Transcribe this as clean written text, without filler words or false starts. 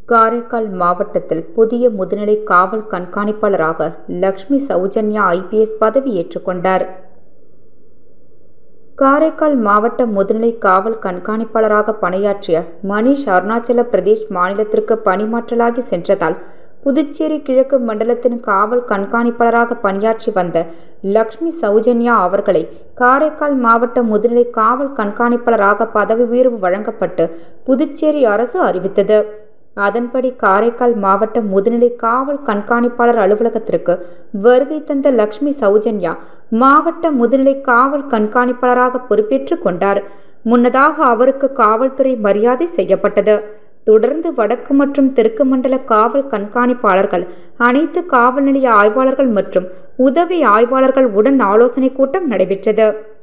காரைக்கால் மாவட்டத்தில் புதிய முதுநிலை காவல் கண்காணிப்பாளராக லக்ஷ்மி சௌஜன்யா IPS பதவி ஏற்றுக்கொண்டார். காரைக்கால் மாவட்ட முதுநிலை காவல் கண்காணிப்பாளராக பணியாற்றிய மணிஷ் அருணாச்சல பிரதேஷ் மாநிலத்திற்கு பணிமாற்றலாகி சென்றதால் புதுச்சேரி கிழக்கு மண்டலத்தின் காவல் கண்காணிப்பாளராக பணியாற்றி வந்த லக்ஷ்மி சௌஜன்யா அவர்களை காரைக்கால் மாவட்ட முதுநிலை காவல் கண்காணிப்பாளராக பதவி உயர்வு வழங்கப்பட்டு புதுச்சேரி அரசு அறிவித்தது. அதன்படி காரைக்கால் மாவட்ட முதுநிலை காவல் கண்காணிப்பாளர் அலுவலகத்திற்கு வருகை தந்த லக்ஷ்மி சௌஜன்யா மாவட்ட முதுநிலை காவல் கண்காணிப்பாளராக பொறுப்பேற்றுக் கொண்டார். முன்னதாக அவருக்கு காவல்துறை மரியாதை செய்யப்பட்டது. தொடர்ந்து வடக்கு மற்றும் தெற்கு மண்டல காவல் கண்காணிப்பாளர்கள், அனைத்து காவல் நிலைய ஆய்வாளர்கள் மற்றும் உதவி ஆய்வாளர்கள் உடன் ஆலோசனை கூட்டம் நடைபெற்றது.